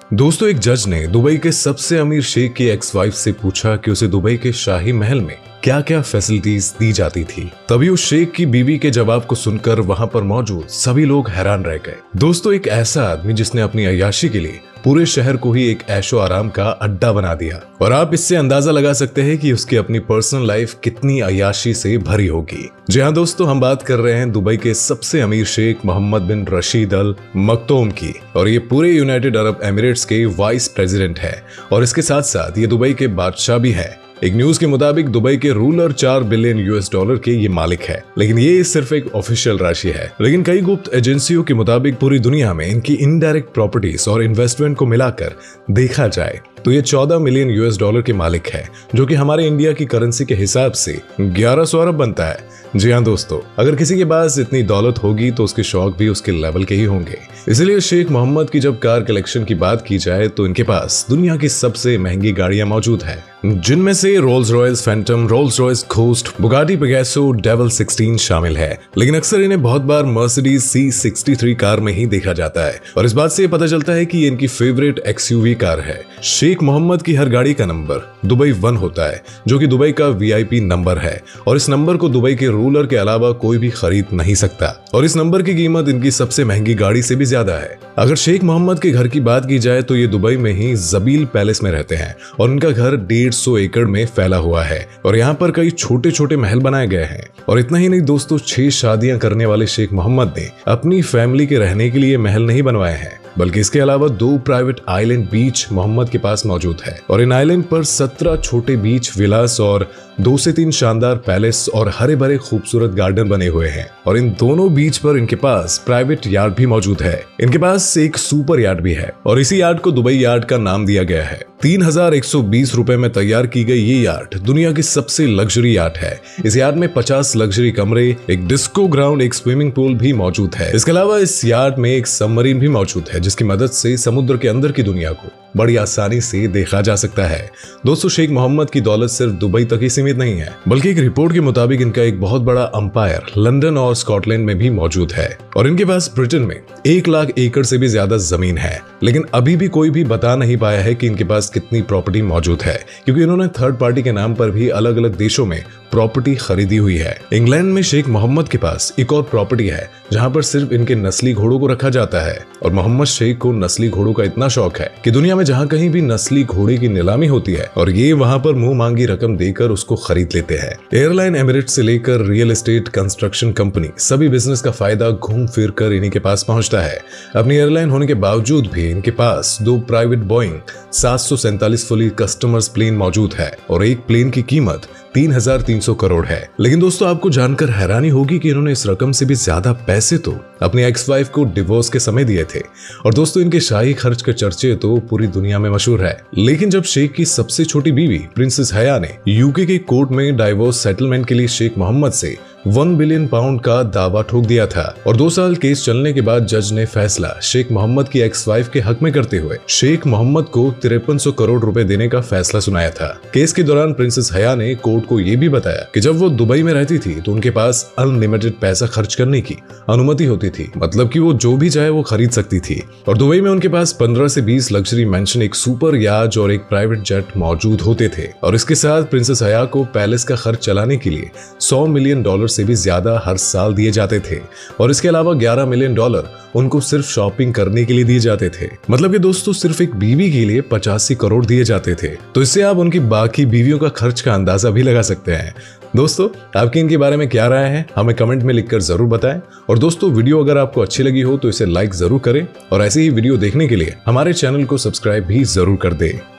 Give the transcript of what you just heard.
दोस्तों, एक जज ने दुबई के सबसे अमीर शेख की एक्स वाइफ से पूछा कि उसे दुबई के शाही महल में क्या क्या फैसिलिटीज दी जाती थी। तभी उस शेख की बीवी के जवाब को सुनकर वहां पर मौजूद सभी लोग हैरान रह गए। दोस्तों, एक ऐसा आदमी जिसने अपनी अय्याशी के लिए पूरे शहर को ही एक ऐशो आराम का अड्डा बना दिया, और आप इससे अंदाजा लगा सकते हैं कि उसकी अपनी पर्सनल लाइफ कितनी अय्याशी से भरी होगी। जी हाँ दोस्तों, हम बात कर रहे हैं दुबई के सबसे अमीर शेख मोहम्मद बिन रशीद अल मक्तूम की, और ये पूरे यूनाइटेड अरब एमिरेट्स के वाइस प्रेसिडेंट है, और इसके साथ साथ ये दुबई के बादशाह भी है। एक न्यूज के मुताबिक दुबई के रूलर 4 बिलियन यूएस डॉलर के ये मालिक है, लेकिन ये सिर्फ एक ऑफिशियल राशि है। लेकिन कई गुप्त एजेंसियों के मुताबिक पूरी दुनिया में इनकी इनडायरेक्ट प्रॉपर्टीज और इन्वेस्टमेंट को मिलाकर देखा जाए तो ये 14 मिलियन यूएस डॉलर के मालिक है, जो कि हमारे इंडिया की करेंसी के हिसाब से 1100 अरब बनता है। जी हाँ दोस्तों, अगर किसी के पास इतनी दौलत होगी तो उसके शौक भी उसके लेवल के ही होंगे। इसलिए शेख मोहम्मद की जब कार कलेक्शन की बात की जाए तो इनके पास दुनिया की सबसे महंगी गाड़ियां मौजूद है, जिनमें से Rolls Royce Phantom, Rolls Royce Ghost, Bugatti पेगासो, डेविल 16 शामिल है। लेकिन अक्सर इन्हें बहुत बार मर्सिडीज C63 कार में ही देखा जाता है, और इस बात से पता चलता है कि ये इनकी फेवरेट XUV कार है। शेख मोहम्मद की हर गाड़ी का नंबर दुबई 1 होता है, जो कि दुबई का VIP नंबर है, और इस नंबर को दुबई के रूलर के अलावा कोई भी खरीद नहीं सकता, और इस नंबर की कीमत इनकी सबसे महंगी गाड़ी से भी ज्यादा है। अगर शेख मोहम्मद के घर की बात की जाए तो ये दुबई में ही जबील पैलेस में रहते हैं, और उनका घर 150 एकड़ में फैला हुआ है, और यहाँ पर कई छोटे छोटे महल बनाए गए हैं। और इतना ही नहीं दोस्तों, 6 शादियां करने वाले शेख मोहम्मद ने अपनी फैमिली के रहने के लिए महल नहीं बनवाए हैं, बल्कि इसके अलावा 2 प्राइवेट आइलैंड बीच मोहम्मद के पास मौजूद है, और इन आइलैंड पर 17 छोटे बीच विलास और 2 से 3 शानदार पैलेस और हरे भरे खूबसूरत गार्डन बने हुए हैं। और इन दोनों बीच पर इनके पास प्राइवेट यार्ड भी मौजूद है। इनके पास एक सुपर यार्ड भी है, और इसी यार्ड को दुबई यार्ड का नाम दिया गया है। 3120 रुपए में तैयार की गई ये यार्ड दुनिया की सबसे लग्जरी यार्ड है। इस यार्ड में 50 लग्जरी कमरे, एक डिस्को ग्राउंड, एक स्विमिंग पूल भी मौजूद है। इसके अलावा इस यार्ड में एक सबमरीन भी मौजूद है, जिसकी मदद से समुद्र के अंदर की दुनिया को बड़ी आसानी से देखा जा सकता है। दोस्तों, शेख मोहम्मद की दौलत सिर्फ दुबई तक ही सीमित नहीं है, बल्कि एक रिपोर्ट के मुताबिक इनका एक बहुत बड़ा अंपायर लंदन और स्कॉटलैंड में भी मौजूद है, और इनके पास ब्रिटेन में 1 लाख एकड़ से भी ज्यादा जमीन है। लेकिन अभी भी कोई भी बता नहीं पाया है कि इनके पास कितनी प्रॉपर्टी मौजूद है, क्योंकि इन्होंने थर्ड पार्टी के नाम पर भी अलग अलग देशों में प्रॉपर्टी खरीदी हुई है। इंग्लैंड में शेख मोहम्मद के पास एक और प्रॉपर्टी है, जहां पर सिर्फ इनके नस्ली घोड़ों को रखा जाता है, और मोहम्मद शेख को नस्ली घोड़ों का इतना शौक है कि दुनिया में जहां कहीं भी नस्ली घोड़े की नीलामी होती है, और ये वहां पर मुंह मांगी रकम देकर उसको खरीद लेते हैं। एयरलाइन एमिरेट्स से लेकर रियल एस्टेट, कंस्ट्रक्शन कंपनी, सभी बिजनेस का फायदा घूम फिर कर इन्हीं के पास पहुंचता है। अपनी एयरलाइन होने के बावजूद भी इनके पास 2 private Boeing 747 fully customers plane मौजूद है, और एक प्लेन की कीमत 3300 करोड़ है। लेकिन दोस्तों, आपको जानकर हैरानी होगी कि इन्होंने इस रकम से भी ज्यादा पैसे तो अपनी एक्स वाइफ को डिवोर्स के समय दिए थे। और दोस्तों, इनके शाही खर्च के चर्चे तो पूरी दुनिया में मशहूर है। लेकिन जब शेख की सबसे छोटी बीवी प्रिंसेस हया ने यूके के कोर्ट में डाइवोर्स सेटलमेंट के लिए शेख मोहम्मद से 1 बिलियन पाउंड का दावा ठोक दिया था, और 2 साल केस चलने के बाद जज ने फैसला शेख मोहम्मद की एक्स वाइफ के हक में करते हुए शेख मोहम्मद को 5300 करोड़ रुपए देने का फैसला सुनाया था। केस के दौरान प्रिंसेस हया ने कोर्ट को यह भी बताया कि जब वो दुबई में रहती थी तो उनके पास अनलिमिटेड पैसा खर्च करने की अनुमति होती थी, मतलब कि वो जो भी चाहे वो खरीद सकती थी। और दुबई में उनके पास 15 से 20 लग्जरी मैंशन, एक सुपर याच और एक प्राइवेट जेट मौजूद होते थे। और इसके साथ प्रिंसेस हया को पैलेस का खर्च चलाने के लिए $100 मिलियन से भी ज्यादा हर साल दिए जाते थे, और इसके अलावा $11 मिलियन उनको सिर्फ शॉपिंग करने के लिए दिए जाते थे। मतलब कि दोस्तों, सिर्फ एक बीवी के लिए 85 करोड़ दिए जाते थे। तो इससे आप उनकी बाकी बीवियों का खर्च का अंदाजा भी लगा सकते हैं। दोस्तों, आपकी इनके बारे में क्या राय है, हमें कमेंट में लिखकर जरूर बताएं। और दोस्तों, वीडियो अगर आपको अच्छी लगी हो तो इसे लाइक जरूर करें, और ऐसे ही वीडियो देखने के लिए हमारे चैनल को सब्सक्राइब भी जरूर कर दें।